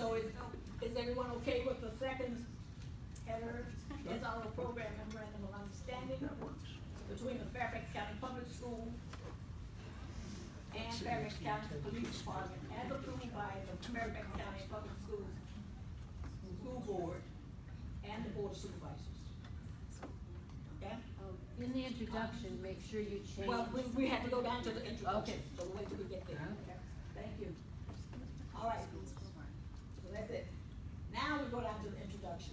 So is everyone okay with the second header? SRO program memorandum of understanding between the Fairfax County Public School and Fairfax County Police Department as approved by the Fairfax County Public Schools School Board and the Board of Supervisors. Okay? In the introduction, make sure you change. Well, we have to go down to the introduction, Okay. so wait till we get there. Okay. Thank you. All right, so that's it. Now we go down to the introduction.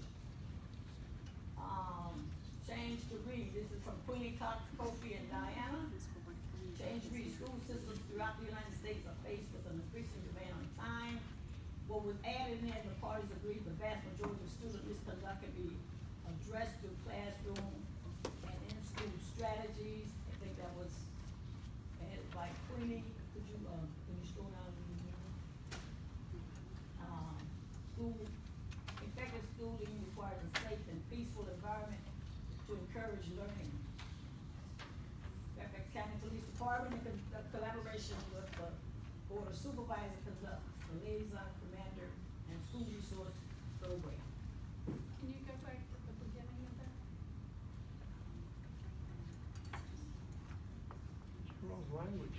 Change to read, this is from Queenie Cox, Kofi, and Diana. Change to read, school systems throughout the United States are faced with an increasing demand on time. What was added in, the parties agreed the vast majority of student misconduct can be addressed through classroom and in-school strategies. I think that was added by Queenie. Could you, can you scroll down? School, effective schooling requires a safe and peaceful environment to encourage learning. Fairfax County Police Department, in collaboration with the Board of Supervisors, conducts the liaison commander and school resource program. Can you go back to the beginning of that? Wrong language.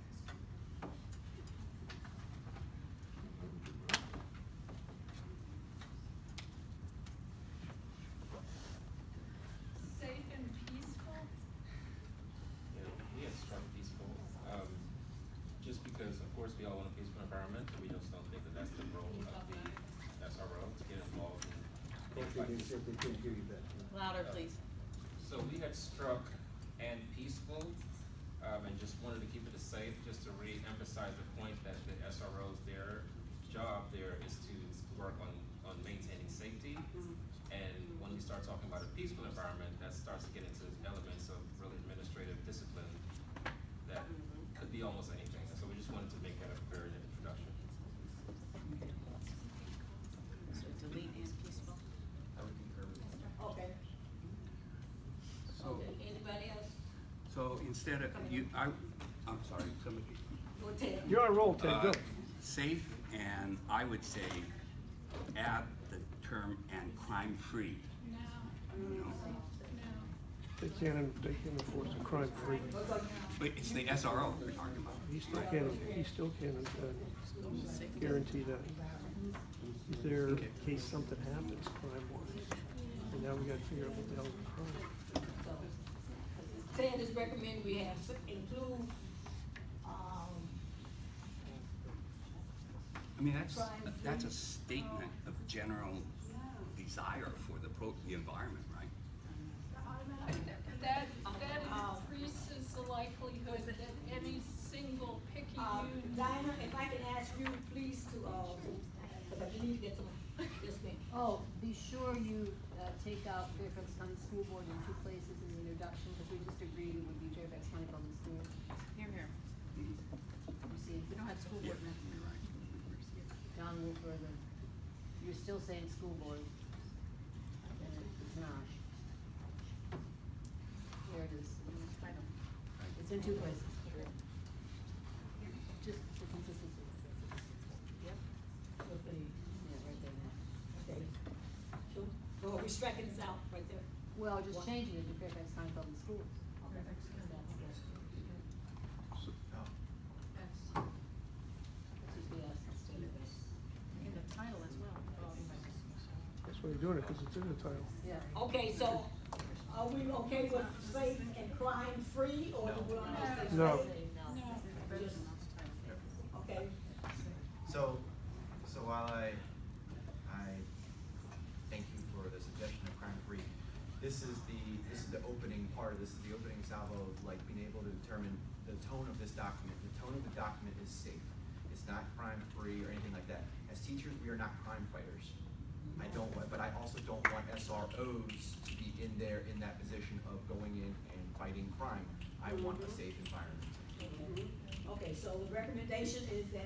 Safe and peaceful? Yeah, we have strong peaceful. Just because, of course, we all want a peaceful environment, we just don't think that that's the role of the SRO to get involved in. They couldn't hear you back. Louder, please. So we had struck and peaceful, and just wanted to keep it safe, just to re-emphasize the point that the SROs, their job there is to work on maintaining safety. And when we start talking about a peaceful environment, that starts to get into elements of really administrative discipline that could be almost anything. And so we just wanted to make that a clear introduction. So delete and peaceful. I would concur with that. Okay. So, Okay, anybody else? so instead of, I'm sorry, somebody. Go Ted. You're on a roll, Ted, go. Safe, and I would say add the term "and crime-free." No, You know? no. They can't enforce a crime-free. But it's the SRO we're talking about. He still can't guarantee that. Is there, in case something happens crime-wise, and now we gotta figure out what the hell is crime. Ted is recommending we have include, I mean, that's a statement of general desire for the environment, right? That increases the likelihood that any single picky union. Diana, if I can ask you please to, because I need to get some, yes ma'am. Oh, be sure you take out Fairfax County School Board in two places in the introduction, because we just agreed it would be Fairfax County Public Schools. Here. You see, we don't have school board now. You're right. Down a little further. You're still saying school board. And it's not. Here it is. It's in two places. Just for consistency. Yep. With the, Yeah, right there now. okay. So are we striking this out right there? Well, just changing it to Fairfax County Public Schools. That's just the S instead of S. In the title as well. That's why you're doing it, because it's in the title. Yeah. Okay, so are we okay with safe and crime-free, or do we want to say safe? No. Just- Okay, So while I thank you for the suggestion of crime-free, this is the opening part. This is the opening salvo of like being able to determine the tone of this document. The tone of the document is safe. It's not crime-free or anything like that. As teachers, we are not crime fighters. But I also don't want SROs to be in there in that position of going in and fighting crime. I want a safe environment. okay, so the recommendation is that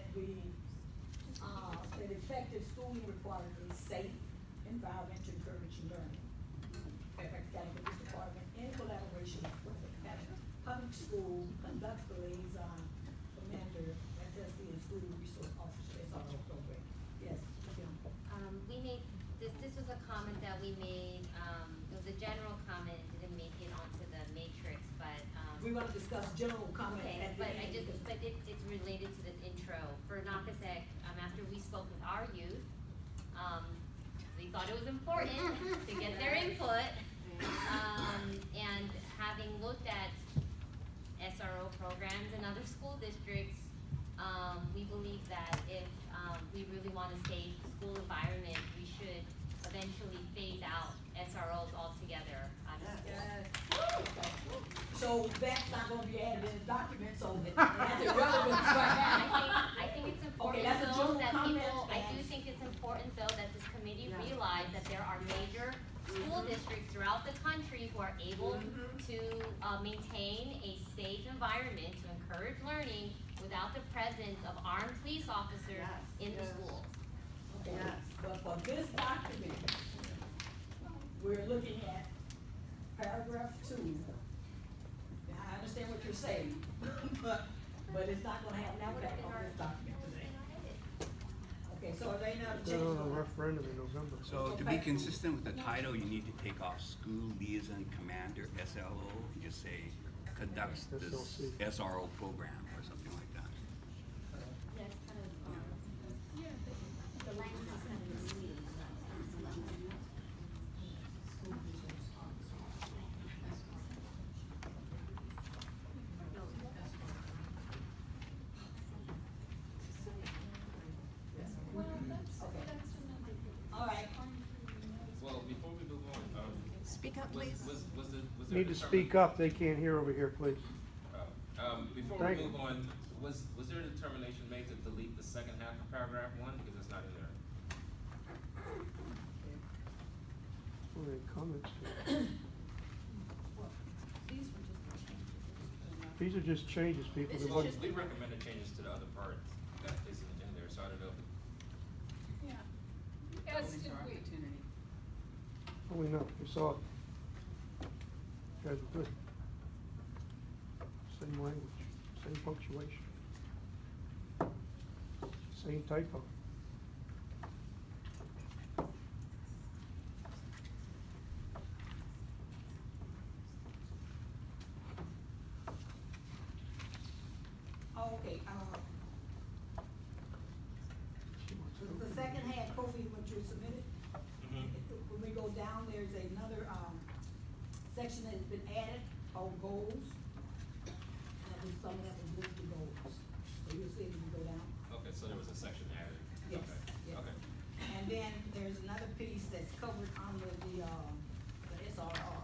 that effective schooling requires a safe environment to encourage learning. Fairfax County Police Department, in collaboration with the County Public School, conducts the liaison commander, SSC, and school resource officer, SRO program. Yes, Kim. we made, it was a general comment, it didn't make it onto the matrix, but, We wanna discuss general comments okay, at the but end. it's related to this intro. For Nacosec, after we spoke with our youth, we thought it was important to get their input. And having looked at SRO programs in other school districts, we believe that if, we really want a safe school environment, we should eventually phase out SROs altogether out of school. So that's not gonna be added in the document, so that's irrelevant right now. I think it's important that's a though general that comment, people, I do and- think it's important though that this committee realize that there are major school districts throughout the country who are able to, maintain a safe environment to encourage learning without the presence of armed police officers in the schools. Okay, but for this document, we're looking at paragraph 2. Now, I understand what you're saying, but it's not gonna have an impact on this document today. Okay, so are they not They're on a changing? referendum in November. So to be consistent with the title, you need to take off School Liaison Commander, SLO, and just say conducts this SLC. SRO program or something like that. That's kind of, the language is kind of misleading. Well, that's Okay. another. All right. Well, before we move on, Speak up, was please. there Need to speak up, they can't hear over here, please. Before Thank we you. move on, was there a determination made to delete the second half of paragraph 1, because it's not in there? What are the comments? These are just changes, people. They're Well, looking- we recommended changes to the other part that isn't in there, so I don't know. Yeah. As did we. Oh, we know, we saw it. You guys were good. Same language, same punctuation. Same typo. Oh, okay, the second half, Kofi, what you submitted, when we go down, there's another, section that has been added called goals. And I think some of that was listed goals, so you'll see it when you go down. Okay, so there was a section added? Yes, Okay, yes. okay. And then there's another piece that's covered under the SRR.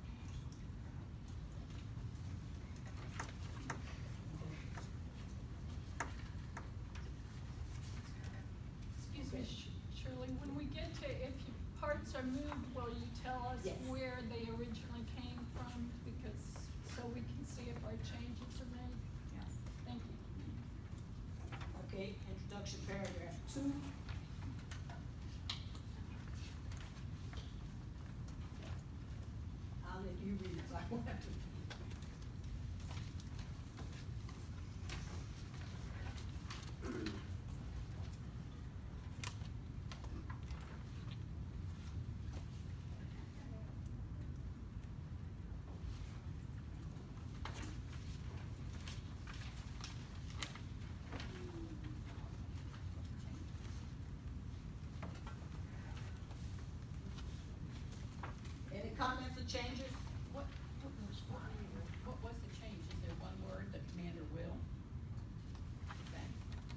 Excuse me, Shirley, when we get to, if parts are moved, will you tell us Yes. where they originally came from? Because, so we can see if our changes are made. Yes. Thank you. Okay, introduction paragraph 2. I'll let you read it, so I won't have to. Any comments or changes? What was the change? Is there one word, the commander will? Okay.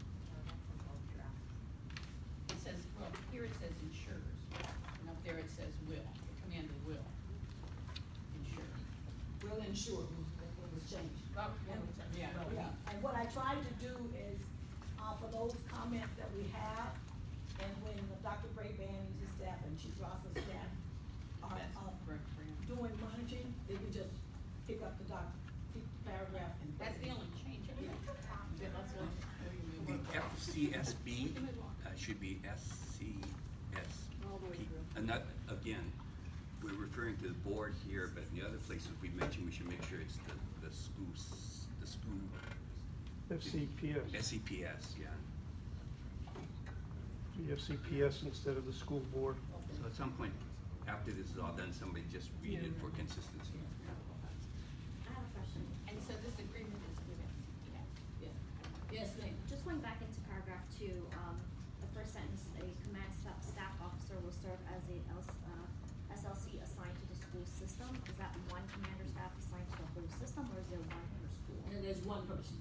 It says, well, here it says ensures, and up there it says will, the commander will ensure. Will ensure what was changed. Oh, yeah. Yeah, and what I tried to do is, for those comments that we have, and when Dr. Brayban and his staff and Chief Ross's staff are, That's correct, Fran. doing monitoring, they can just pick up the paragraph and. That's the only change. Yeah. The FCSB should be SCSP. And that, again, we're referring to the board here, but in the other places we mentioned, we should make sure it's the school, FCPS, SCPS, yeah. the FCPS instead of the school board. So at some point, after this is all done, somebody just read it for consistency. I have a question. And so this agreement is with us. Yes, ma'am. Just going back into paragraph 2, the first sentence, a command staff officer will serve as a SLC assigned to the school system. Is that one commander staff assigned to the whole system, or is there one per school? And there's one person.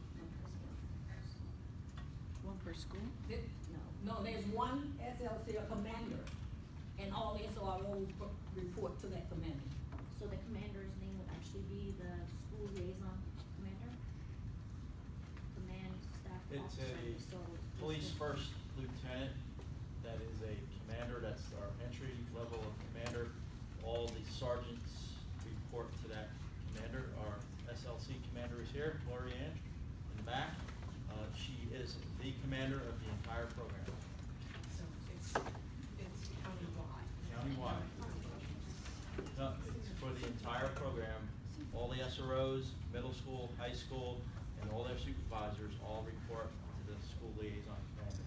One per school? No, there's one SLC, a commander, and all SROs report to that commander. So the commander's name would actually be the school liaison commander? Command staff It's officer, a so. police first lieutenant, that is a commander, that's our entry level of commander. All the sergeants report to that commander. Our SLC commander is here, Gloria Ann, in the back. She is the commander of the entire program. So it's countywide. Countywide. No, it's for the entire program. All the SROs, middle school, high school, and all their supervisors all report to the school liaison commander.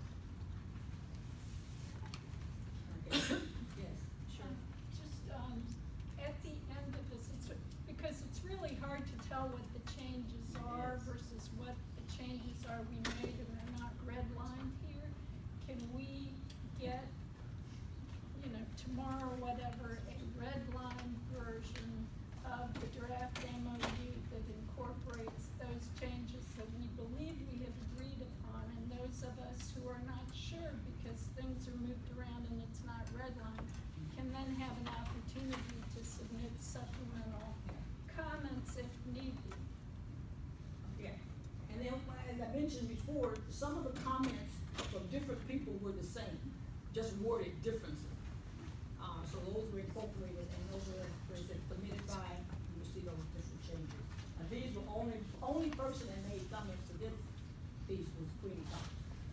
Yes. Sure. Just, at the end of this, because it's really hard to tell what the changes are versus what the changes are we made and they're not redlined here. Can we get, tomorrow, whatever, a redline version of the draft MOU that incorporates those changes that we believe we have agreed upon, and those of us who are not sure because things are moved around and it's not redlined, can then have an opportunity to submit supplemental comments if need be. Yeah, and then, as I mentioned before, some of the comments from different people were the same, just worded differently. So those were incorporated, and those were, submitted by, you see those different changes. And these were only person that made comments to this piece was Queenie Cox.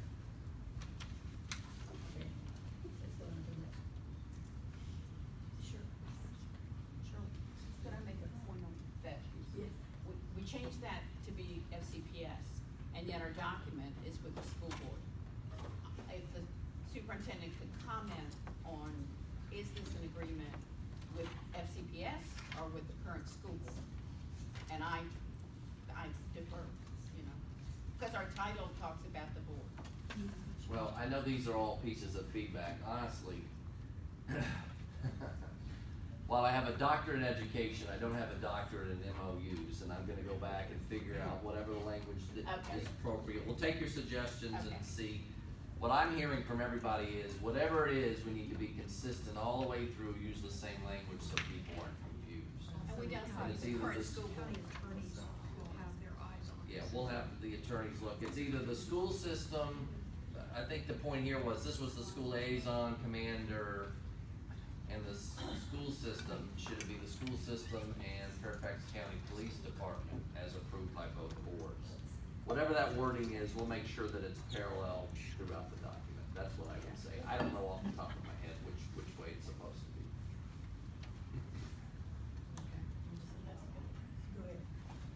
Okay, let's go on to the next. Sure. Could I make a point on that? Yes. We changed that to be FCPS, and yet our document is with the school board. If the superintendent could comment on, is this an agreement with FCPS or with the current school board? And I defer, because our title talks about the board. Well, I know these are all pieces of feedback, honestly. While I have a doctorate in education, I don't have a doctorate in MOUs, and I'm gonna go back and figure out whatever the language that Okay. is appropriate. We'll take your suggestions Okay. and see. What I'm hearing from everybody is, whatever it is, we need to be consistent all the way through, use the same language so people aren't confused. And we don't And have it's the either current this- school board. will have their eyes on Yeah, we'll have the attorneys look. It's either the school system, I think the point here was, this was the school liaison commander and the school system. Should it be the school system and Fairfax County Police Department as approved by both boards? Whatever that wording is, we'll make sure that it's parallel throughout the document. That's what I would say. I don't know off the top of my head which way it's supposed to be. Go ahead.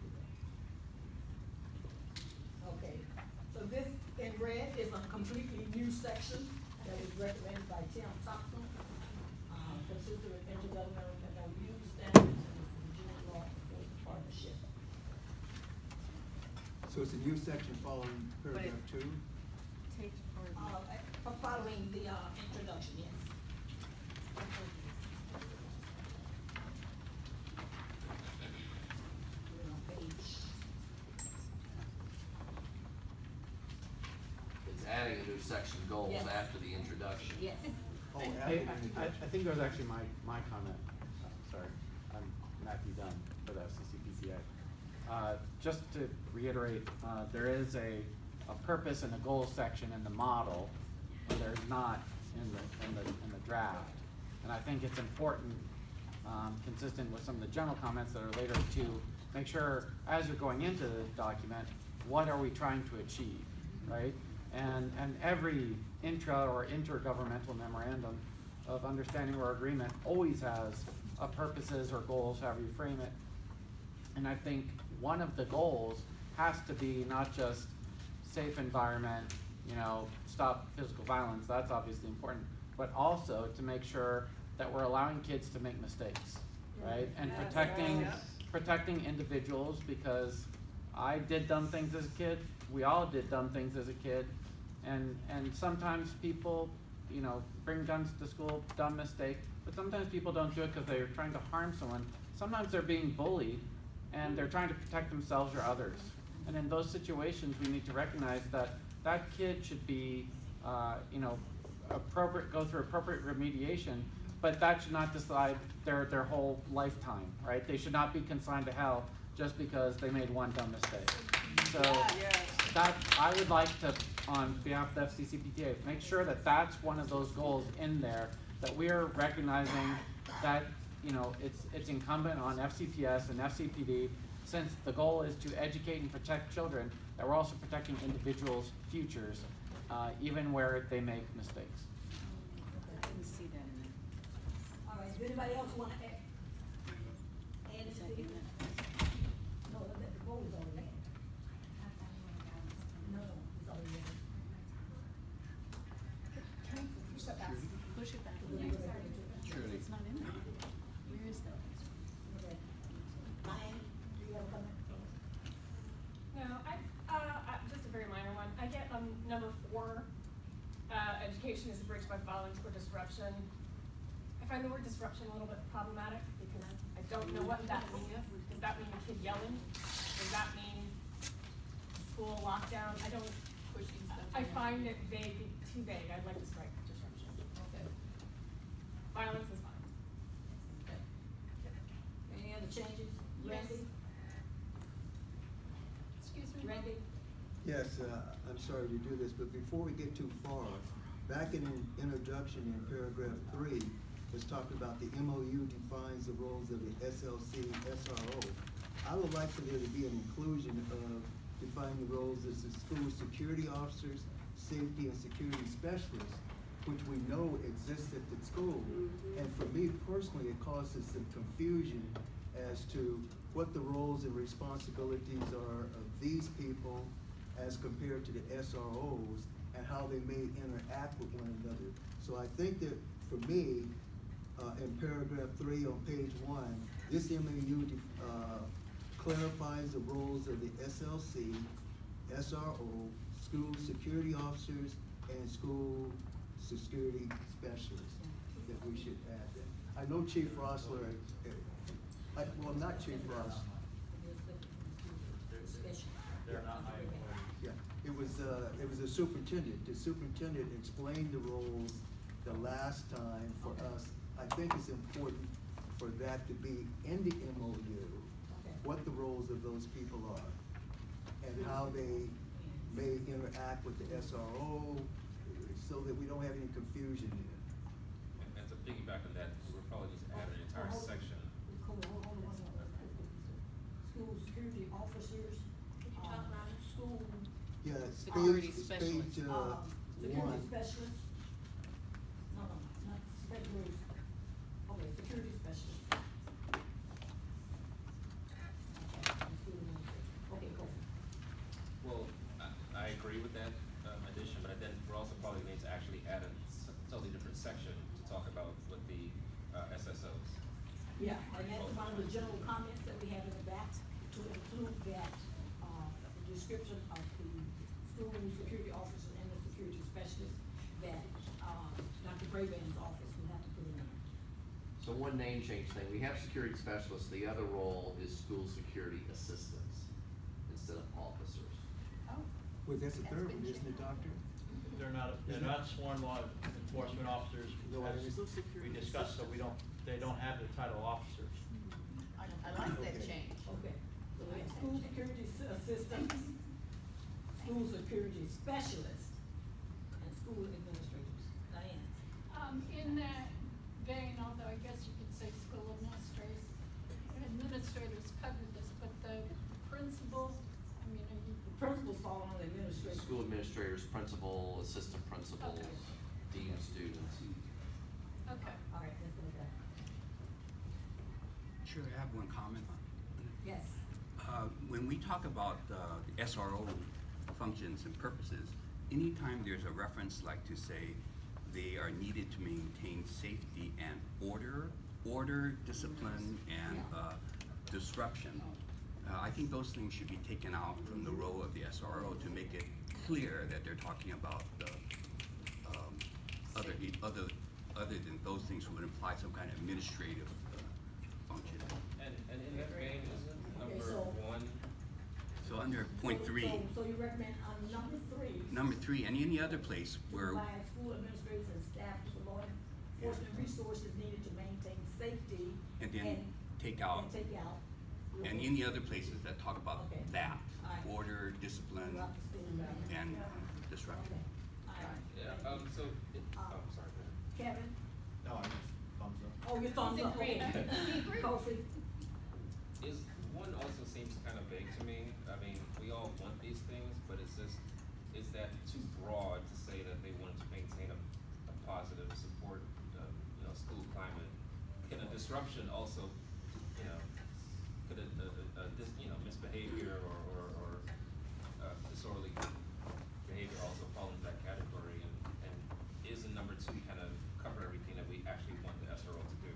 Okay, so this in red is a completely new section that is recommended by Tim Thompson, consistent with intergovernmental MOU standards and Virginia law enforcement partnership. So it's a new section following paragraph 2? Takes part. Following the, introduction, yes. We're on page. It's adding a new section goals Yes. after the introduction. Yes. Oh, Hey, I think that was actually my comment. Sorry, I'm Matthew Dunn for the FCCPCA. Just to reiterate, there is a purpose and a goals section in the model, but there's not in the draft. And I think it's important, consistent with some of the general comments that are later, to make sure, as you're going into the document, what are we trying to achieve, right? And every intra or intergovernmental memorandum of understanding or agreement always has purposes or goals, however you frame it. And I think one of the goals has to be not just safe environment, stop physical violence, that's obviously important, but also to make sure that we're allowing kids to make mistakes, right? And protecting individuals, because I did dumb things as a kid, we all did dumb things as a kid, and sometimes people, you know, bring guns to school, dumb mistake, but sometimes people don't do it because they're trying to harm someone. Sometimes they're being bullied, and they're trying to protect themselves or others. And in those situations, we need to recognize that that kid should be, you know, go through appropriate remediation, but that should not decide their whole lifetime, right? They should not be consigned to hell just because they made one dumb mistake. So that, I would like to, on behalf of the FCCPTA, make sure that that's one of those goals in there, that we are recognizing that, you know, it's incumbent on FCPS and FCPD, since the goal is to educate and protect children, that we're also protecting individuals' futures, even where they make mistakes. I didn't see that in there. All right, does anybody else wanna add? Add anything? No, the vote is already in. No, it's already in. Can I push that back? Push it back. Surely. It's not in there. Where is that? Okay. Ryan, do you have a comment? No, just a very minor one. I get, number 4, education is a bridge by violence or disruption. I find the word disruption a little bit problematic because I don't know what that means. Does that mean a kid yelling? Does that mean school lockdown? I don't, I find it vague, too vague. I'd like to strike disruption. Okay. Violence is violence. Okay. Any other changes? Randy? Excuse me? Randy? Yes, I'm sorry to do this, but before we get too far, back in an introduction in paragraph 3, it's talking about the MOU defines the roles of the SLC, SRO. I would like for there to be an inclusion of defining the roles as the school security officers, safety and security specialists, which we know exist at the school. And for me personally, it causes some confusion as to what the roles and responsibilities are of these people as compared to the SROs, and how they may interact with one another. So I think that for me, in paragraph 3 on page 1, this MOU clarifies the roles of the SLC, SRO, school security officers, and school security specialists, that we should add that. I know Chief Rossler, well, not Chief Ross. They're not high employees. Yeah, it was a superintendent. The superintendent explained the roles the last time for us. I think it's important for that to be in the MOU, what the roles of those people are, and how they may interact with the SRO, so that we don't have any confusion there. And to piggyback on that, we'll probably just add an entire section. Hold on. School security officers, school. Yeah, it's Security page, specialist. page, Security 1. specialist? No, not specialist. Okay, security specialist. Okay, go. Well, I agree with that addition, but then we're also probably going to actually add a totally different section to talk about with the SSOs. Yeah, and that's one of the general comments that we have in the back, to include that, the description of the school security officer and the security specialist that, Dr. Braven's office will have to put in there. So one name change thing, we have security specialists, the other role is school security assistants instead of officers. Well, that's the third one, isn't it, Doctor? They're not sworn law enforcement officers, as we discussed, so they don't have the title officers. I like that Okay. change. Okay, so we have school security assistants, school security specialists, and school administrators. Diane? In that vein, although I guess you could say school administrators covered this, but the principal, I mean, are you? The principals fall on the administration. School administrators, principal, assistant principals, Okay. dean students. Okay. All right, let's go with that. Sure, I have one comment on it. Yes. When we talk about the SRO functions and purposes, anytime there's a reference like to say they are needed to maintain safety and order, discipline, and disruption. I think those things should be taken out from the role of the SRO to make it clear that they're talking about the other than those things would imply some kind of administrative function. And in that vein, isn't number one? So under point 3. So you recommend on Number 3, and any other place where. provide school administrators and staff with law enforcement resources needed to maintain safety. And then take out. And take out. And any other places that talk about Okay. that, Alright. order, discipline, Throughout the school environment. and disruption. Alright. Yeah, sorry, go ahead. Kevin? No, I just thumbs up. Oh, your thumbs up. Agreed. Okay. Kofi? Is one also seems kind of vague to me. I mean, we all want these things, but it's just, is that too broad to say that they want to maintain a positive support, school climate? Can a disruption also, could misbehavior or disorderly behavior also fall into that category? And is in number 2 kind of cover everything that we actually want the SRO to do?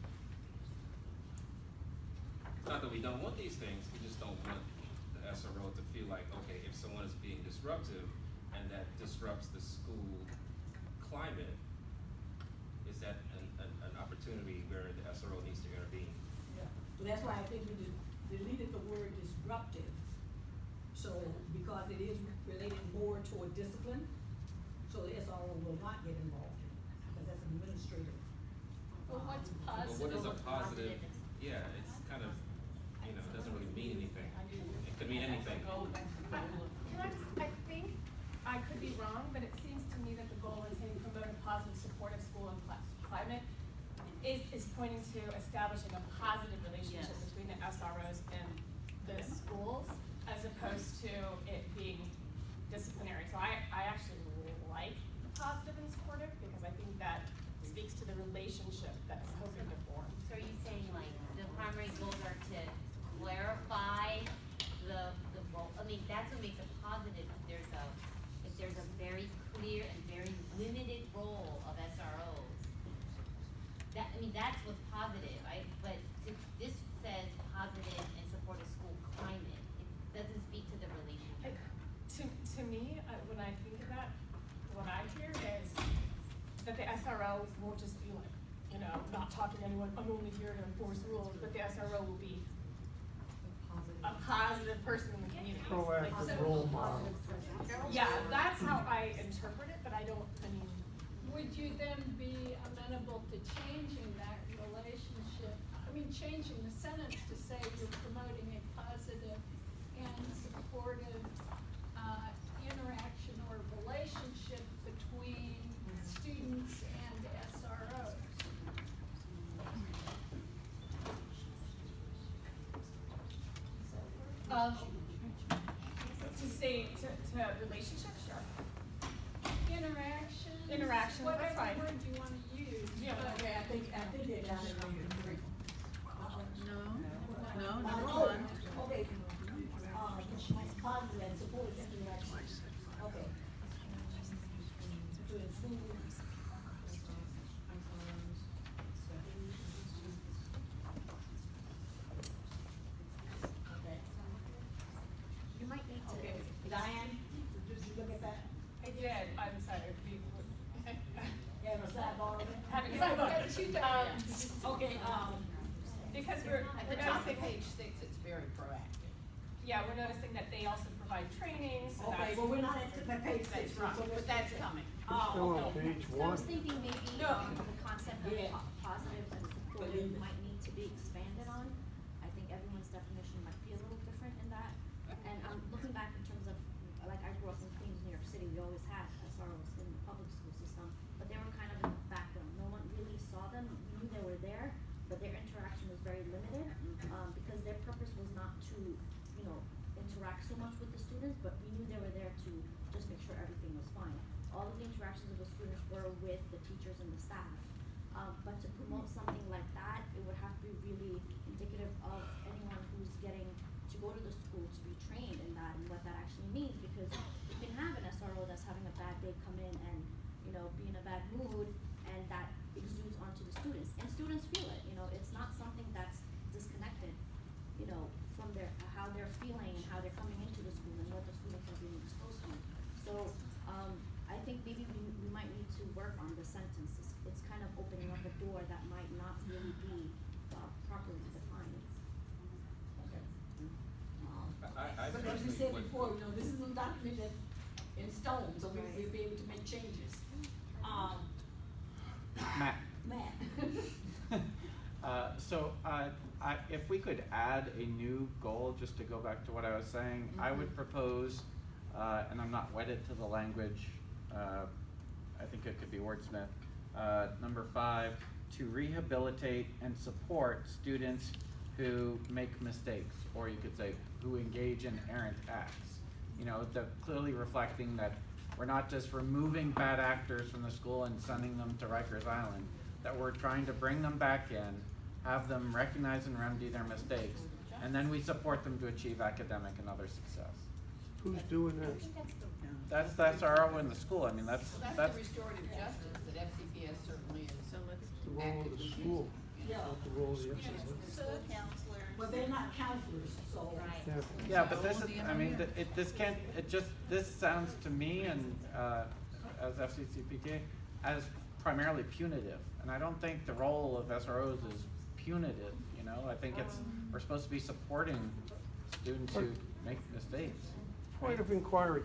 Not that we don't want these things, we just don't want the SRO to feel like, okay, if someone is being disruptive and that disrupts the school climate, is that an opportunity where the SRO needs to intervene? Yeah. So that's why I think we deleted the word disruptive. So, because it is related more toward discipline, so the SRO will not get involved in it, because that's administrative. Well, what's But what is a positive? positive? Yeah, it's kind of, it doesn't really mean anything. It could mean anything. I think, I could be wrong, but it seems to me that the goal is to promote a positive, supportive school and climate is pointing to establishing a positive relationship between the SROs and the schools, as opposed to it being disciplinary. So I actually like positive and supportive, because I think that speaks to the relationship that's hoping to form. So are you saying like the primary goals are to clarify the role? I mean, that's what makes it positive. If there's a very clear and very limited role of SROs. That's what's positive. But this says positive and support a school climate. It doesn't speak to the relationship. To me, when I think of that, what I hear is that the SRO won't just be like, not talking to anyone, I'm only here to enforce rules, but the SRO will be a positive person in the community. Proactive role model. Yeah, that's how I interpret it, but Would you then be amenable to changing that relationship? Changing the sentence to say you're promoting a positive and supportive interaction or relationship between students and SROs. To say to relationship, sure. Interaction, that's whatever fine. word you want to use. Yeah, but- okay, I think they're down in number 3. No, number Oh, 1. okay. Positive and supportive interaction. Okay. To the school. Okay. You might need to. Okay, Diane, did you look at that? I did, I'm sorry. You have a sidebar of it? Having a Yeah, sidebar. Okay, Because we're At the top of page 6, it's very proactive. Yeah, we're noticing that they also provide training, so okay, that's. well, we're not at page 6. That's right, but that's coming. Still on Okay. page So I 1. was thinking maybe No. the concept of Yeah. positive and supportive Believe it. might need to be expanded on. I think everyone's definition might be a little different in that. And looking back in terms of, like, I grew up in Queens, New York City, we always had SROs in the public school system, but they were kind of in the background. No one really saw them. We knew they were there, but their interaction was very limited, because their purpose was not to, interact so much with the students, but we knew they were there to just make sure everything was fine. All of the interactions with the students were with the teachers and the staff. But to promote something like that, it would have to be really indicative of anyone who's getting to go to the school to be trained in that and what that actually means, because you can have an SRO that's having a bad day come in and, you know, be in a bad mood, and that exudes onto the students. And students feel it, you know, it's not something that's disconnected, you know, from how they're feeling and how they're coming into the school and what the students are being exposed to. So, I think maybe we might need to work on the sentences. It's kind of opening up a door that might not really be properly defined. I But as we personally said would- before, you know, this is a document that's in stone, so we'll be able to make changes. Matt. Matt. If we could add a new goal, just to go back to what I was saying, I would propose, and I'm not wedded to the language, I think it could be wordsmith, number 5, to rehabilitate and support students who make mistakes, or you could say, who engage in errant acts. You know, clearly reflecting that we're not just removing bad actors from the school and sending them to Rikers Island, that we're trying to bring them back in, have them recognize and remedy their mistakes, and then we support them to achieve academic and other success. Who's doing that? That's the SRO in the school. I mean, that's So that's the restorative justice that FCPS certainly is. So let's. The role of the school, Yeah. not the role of the SRO. Well, they're not counselors, so. Yeah, but this is, I mean, this sounds to me and, as FCCPTA, as primarily punitive. And I don't think the role of SROs is punitive, you know? I think we're supposed to be supporting students who make mistakes. Point of inquiry.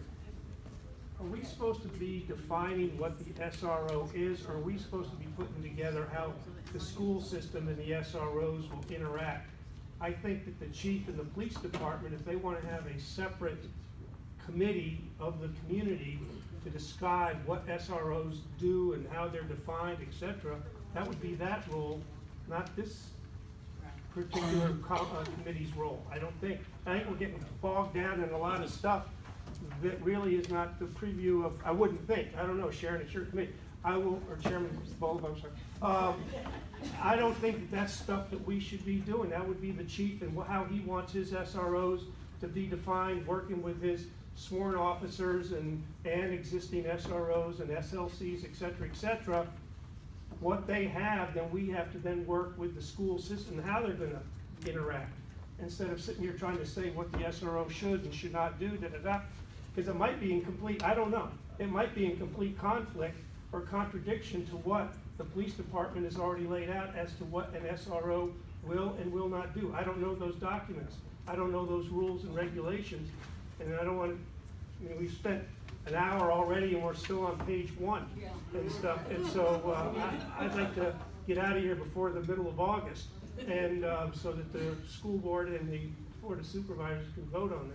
Are we supposed to be defining what the SRO is, or are we supposed to be putting together how the school system and the SROs will interact? I think that the chief and the police department, if they want to have a separate committee of the community to describe what SROs do and how they're defined, etc., that would be that role, not this particular committee's role. I think we're getting bogged down in a lot of stuff that really is not the preview of, I wouldn't think, I don't know, Sharon, it's your committee. Or Chairman Bulb, I'm sorry. I don't think that that's stuff that we should be doing. That would be the chief and how he wants his SROs to be defined, working with his sworn officers and existing SROs and SLCs, et cetera, what they have, then we have to then work with the school system, how they're gonna interact. Instead of sitting here trying to say what the SRO should and should not do, because it might be in complete, I don't know, it might be in complete conflict or contradiction to what the police department has already laid out as to what an SRO will and will not do. I don't know those documents. I don't know those rules and regulations, and I don't want to, we've spent an hour already and we're still on page 1 and stuff, and so I'd like to get out of here before the middle of August, and so that the school board and the board of supervisors can vote on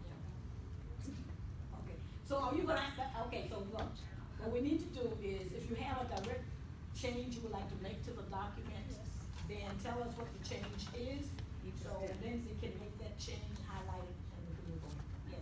this. Okay, so are you gonna, okay, so what we need to do is, if you have a direct change you would like to make to the document, then tell us what the change is, so Lindsay can make that change, highlight it, and we can move on. Yes.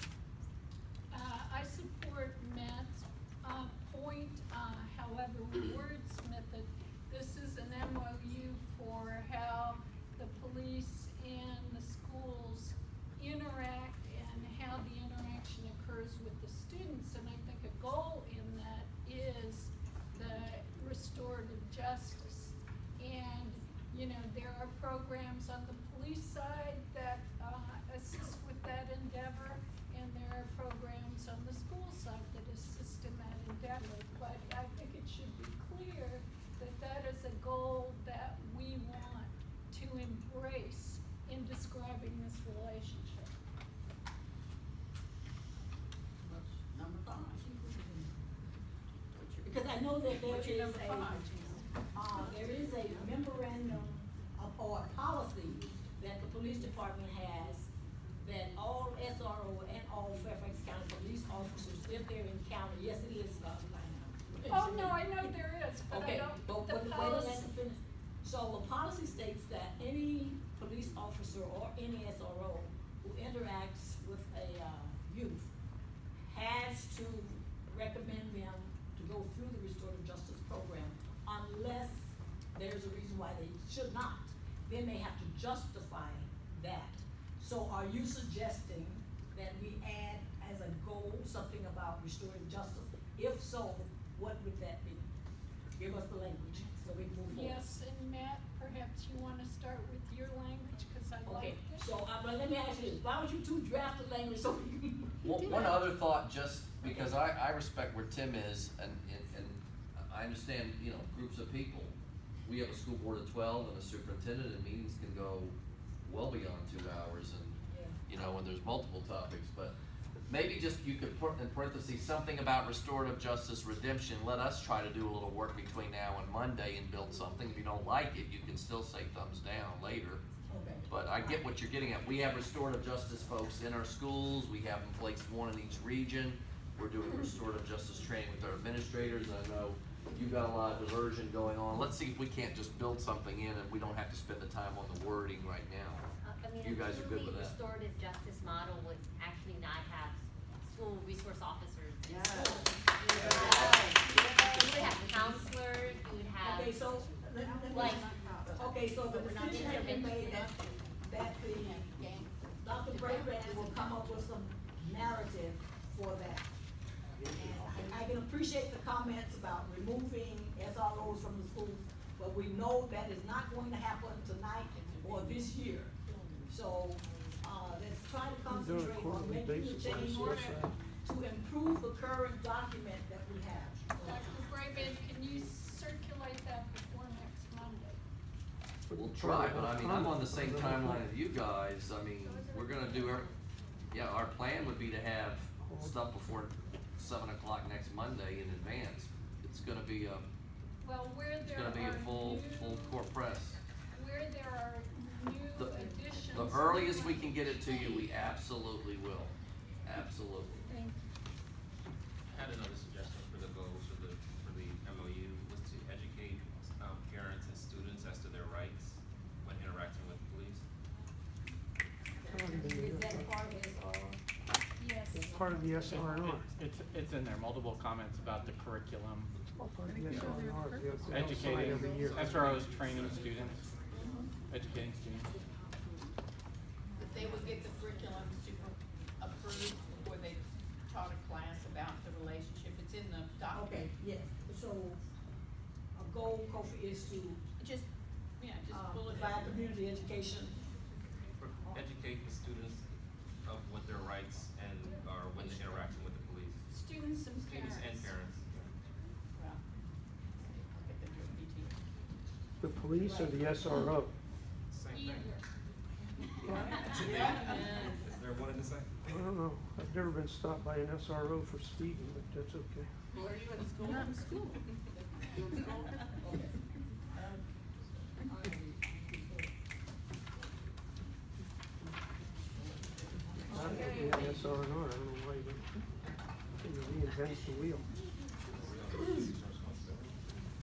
I support Matt's point, however we wordsmith it. This is an MOU for how the police and the schools interact and how the interaction occurs with the students. And I think a goal in that is the restorative justice. And, you know, there are programs on the police side that assist with that endeavor, and there are programs on the school side that assist in that endeavor. But I think it should be clear that that is a goal that we want to embrace in describing this relationship. Number 5. Because I know that there is a memorandum or a policy that the police department has that all SRO and all Fairfax County police officers, if they're in county, yes it is, Oh, no, I know there is, but okay, I don't, but the wait, policy. let me finish. So the policy states that any police officer or any SRO who interacts with a youth has to recommend them to go through the restorative justice program unless there's a reason why they should not. Then they have to justify that. So are you suggesting that we add as a goal something about restorative justice? If so, what would that be? Give us the language, so we can move forward. Yes, and Matt, perhaps you wanna start with your language, cause I Okay, like it. so, but let me ask you this, why don't you two draft the language so we can? One other thought, just because I respect where Tim is, and I understand, you know, groups of people. We have a school board of 12 and a superintendent, and meetings can go well beyond 2 hours, and, you know, when there's multiple topics, but maybe just you could put in parentheses something about restorative justice redemption. Let us try to do a little work between now and Monday and build something. If you don't like it, you can still say thumbs down later. Okay. But I get what you're getting at. We have restorative justice folks in our schools. We have them placed one in each region. We're doing restorative justice training with our administrators. I know you've got a lot of diversion going on. Let's see if we can't just build something in and we don't have to spend the time on the wording right now. I mean, You guys are good with that. Restorative justice model would actually not have school resource officers in schools. You would have counselors, you would have. Okay, so, Like. okay, so the We're not decision has been intervention. made that Dr. Brabrand will come up with some narrative for that. And I can appreciate the comments about removing SROs from the schools, but we know that is not going to happen tonight or this year. So, let's try to concentrate on making the change to improve the current document that we have. Dr. Brabin, can you circulate that before next Monday? We'll try, but I mean, I'm on the same timeline as you guys. I mean, we're gonna do our plan would be to have stuff before 7 o'clock next Monday in advance. It's gonna be Well, where there are full court press. Where there are new The additions. earliest we can get it to you, we absolutely will. Absolutely. Thank you. I had another suggestion for the goals for the MOU was to educate parents and students as to their rights when interacting with police. Is that part of it, or? Yes. Part of the SRNR. It's in there, multiple comments about the curriculum, Part of the SRNR, yeah, it's educating, every year. SROs training students, educating students. That they would get the curriculum super approved before they taught a class about the relationship, it's in the document. Okay, yes, so a goal, Kofi, is to, Just bullet it. provide community education. Educate the students of what their rights and are when they're interacting with the police. Students and parents. Students and parents. Well, I'll get them to a meeting. The police or the SRO? Same thing. Yeah. Is there one in the same? I don't know. I've never been stopped by an SRO for speeding, but that's okay. Where are you in school? Not in school. I don't know the SRNR, I don't know why you reinvent the wheel.